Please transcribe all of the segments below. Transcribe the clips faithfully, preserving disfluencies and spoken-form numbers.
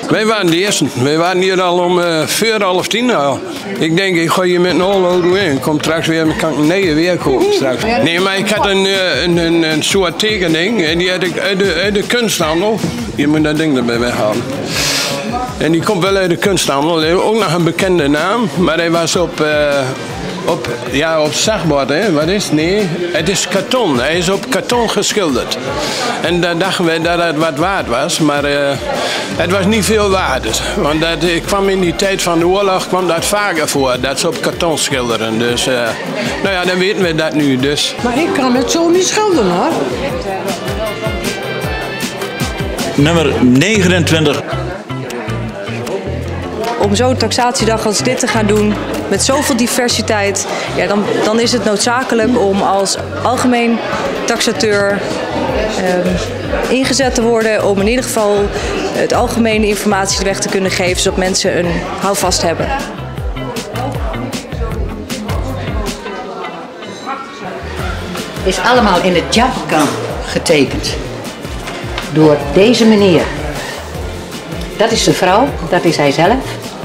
Wij waren de eerste. Wij waren hier al om uh, vier, half tien al. Ik denk, ik ga hier met een auto in. Ik kom straks weer, kan ik een nieuwe weer kopen straks. Nee, maar ik had een, een, een, een soort tekening. En die had ik uit de, uit de kunsthandel. Je moet dat ding erbij weghalen. En die komt wel uit de kunsthandel. Hij heeft ook nog een bekende naam. Maar hij was op... Uh, Op, ja, op zagbord, hè? Wat is het? Nee, het is karton. Hij is op karton geschilderd. En dan dachten we dat het wat waard was, maar uh, het was niet veel waard. Want dat, ik kwam in die tijd van de oorlog kwam dat vaker voor, dat ze op karton schilderen. Dus, uh, nou ja, dan weten we dat nu. Dus. Maar ik kan het zo niet schilderen, hoor. Nummer negenentwintig. Om zo'n taxatiedag als dit te gaan doen, met zoveel diversiteit, ja, dan, dan is het noodzakelijk om als algemeen taxateur eh, ingezet te worden om in ieder geval het algemene informatie weg te kunnen geven, zodat mensen een houvast hebben. Is allemaal in het Japan getekend door deze meneer. Dat is de vrouw, dat is hij zelf.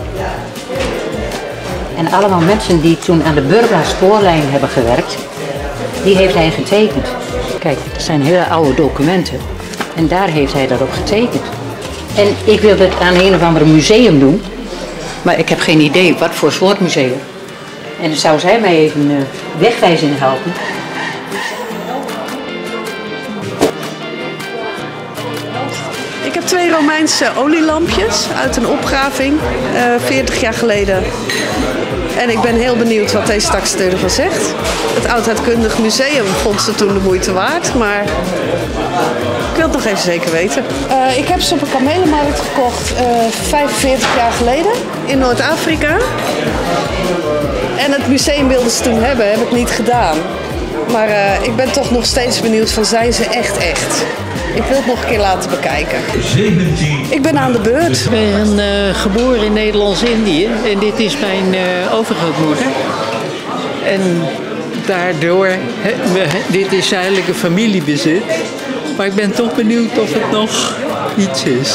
En allemaal mensen die toen aan de Burgla spoorlijn hebben gewerkt, die heeft hij getekend. Kijk, dat zijn hele oude documenten. En daar heeft hij dat op getekend. En ik wilde het aan een of ander museum doen, maar ik heb geen idee wat voor soort museum. En dan zou zij mij even uh, wegwijzing helpen. Ik heb twee Romeinse olielampjes uit een opgraving, uh, veertig jaar geleden. En ik ben heel benieuwd wat deze taxateur ervan zegt. Het Oudheidkundig Museum vond ze toen de moeite waard, maar ik wil het nog even zeker weten. Uh, ik heb ze op een kamelenmarkt gekocht uh, vijfenveertig jaar geleden in Noord-Afrika. En het museum wilden ze toen hebben, heb ik niet gedaan. Maar uh, ik ben toch nog steeds benieuwd van, zijn ze echt echt? Ik wil het nog een keer laten bekijken. zeventien. Ik ben aan de beurt. Ik ben uh, geboren in Nederlands-Indië en dit is mijn uh, overgrootmoeder. En daardoor, he, we, dit is eigenlijk een familiebezit. Maar ik ben toch benieuwd of het nog iets is.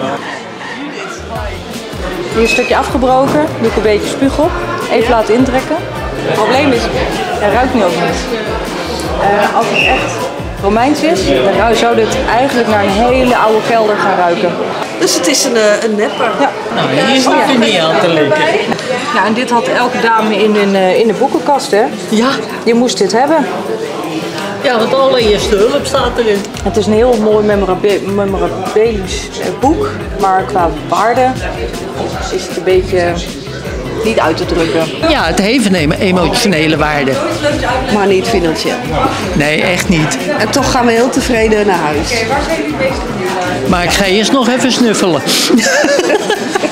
Hier een stukje afgebroken, doe ik een beetje spuug op, even laten intrekken. Het probleem is, hij ruikt nu ook niet. Uh, als het echt Romeins is, dan zou dit eigenlijk naar een hele oude kelder gaan ruiken. Dus het is een, een nepper. Ja. Nou, hier is het er niet aan te liggen. Ja, en dit had elke dame in, in, in de boekenkast, hè? Ja. Je moest dit hebben. Ja, want de allereerste hulp staat erin. Het is een heel mooi memorab- memorabilisch boek, maar qua waarde is het een beetje niet uit te drukken. Ja, het heeft een emotionele waarde. Maar niet financieel. Nee, echt niet. En toch gaan we heel tevreden naar huis. Maar ik ga eerst nog even snuffelen.